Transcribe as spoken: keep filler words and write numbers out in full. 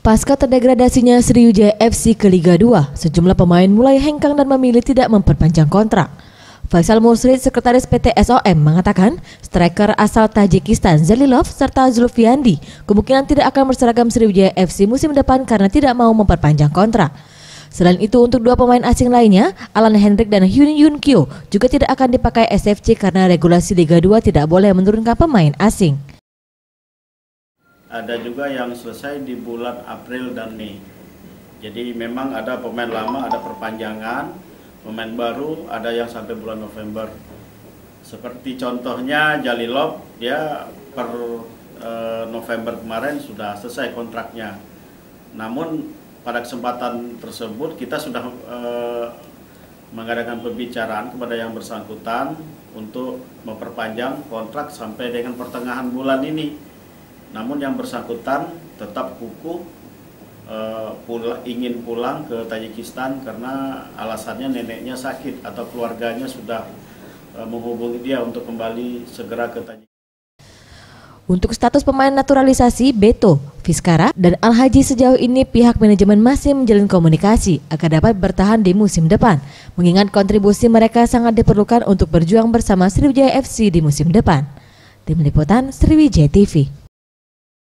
Pasca terdegradasinya Sriwijaya F C ke Liga dua, sejumlah pemain mulai hengkang dan memilih tidak memperpanjang kontrak. Faisal Mursrid, Sekretaris P T S O M, mengatakan striker asal Tajikistan Zalilov serta Zulfiandi kemungkinan tidak akan berseragam Sriwijaya F C musim depan karena tidak mau memperpanjang kontrak. Selain itu, untuk dua pemain asing lainnya, Alan Hendrik dan Hyun Yun Kyo juga tidak akan dipakai S F C karena regulasi Liga dua tidak boleh menurunkan pemain asing. Ada juga yang selesai di bulan April dan Mei. Jadi memang ada pemain lama, ada perpanjangan, pemain baru ada yang sampai bulan November. Seperti contohnya Jalilov, dia per e, November kemarin sudah selesai kontraknya. Namun pada kesempatan tersebut kita sudah e, mengadakan pembicaraan kepada yang bersangkutan untuk memperpanjang kontrak sampai dengan pertengahan bulan ini. Namun yang bersangkutan tetap kukuh uh, pula, ingin pulang ke Tajikistan karena alasannya neneknya sakit atau keluarganya sudah uh, menghubungi dia untuk kembali segera ke Tajikistan. Untuk status pemain naturalisasi Beto, Vizcara, dan Al-Haji sejauh ini pihak manajemen masih menjalin komunikasi agar dapat bertahan di musim depan, mengingat kontribusi mereka sangat diperlukan untuk berjuang bersama Sriwijaya F C di musim depan. Tim Liputan Sriwijaya T V.